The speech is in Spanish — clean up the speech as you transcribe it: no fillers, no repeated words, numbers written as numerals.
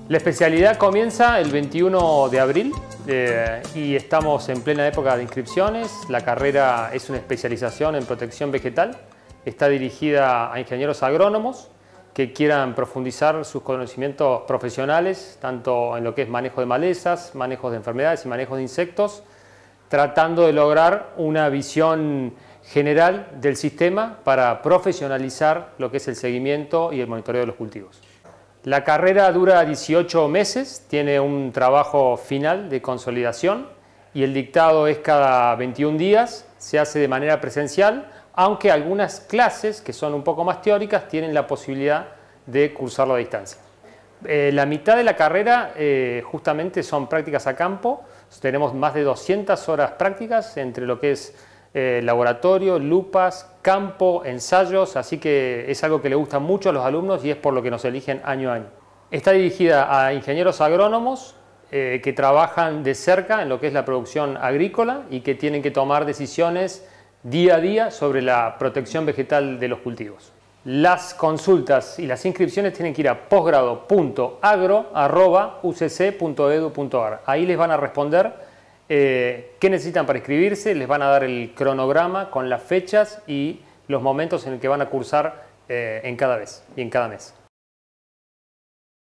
La especialidad comienza el 21 de abril y estamos en plena época de inscripciones. La carrera es una especialización en protección vegetal. Está dirigida a ingenieros agrónomos que quieran profundizar sus conocimientos profesionales, tanto en lo que es manejo de malezas, manejo de enfermedades y manejo de insectos, tratando de lograr una visión general del sistema para profesionalizar lo que es el seguimiento y el monitoreo de los cultivos. La carrera dura 18 meses, tiene un trabajo final de consolidación y el dictado es cada 21 días, se hace de manera presencial, aunque algunas clases que son un poco más teóricas tienen la posibilidad de cursarlo a distancia. La mitad de la carrera justamente son prácticas a campo, tenemos más de 200 horas prácticas entre lo que es laboratorio, lupas, campo, ensayos, así que es algo que le gusta mucho a los alumnos y es por lo que nos eligen año a año. Está dirigida a ingenieros agrónomos que trabajan de cerca en lo que es la producción agrícola y que tienen que tomar decisiones día a día sobre la protección vegetal de los cultivos. Las consultas y las inscripciones tienen que ir a posgrado.agro@ucc.edu.ar. Ahí les van a responder qué necesitan para inscribirse, les van a dar el cronograma con las fechas y los momentos en el que van a cursar en cada vez y en cada mes.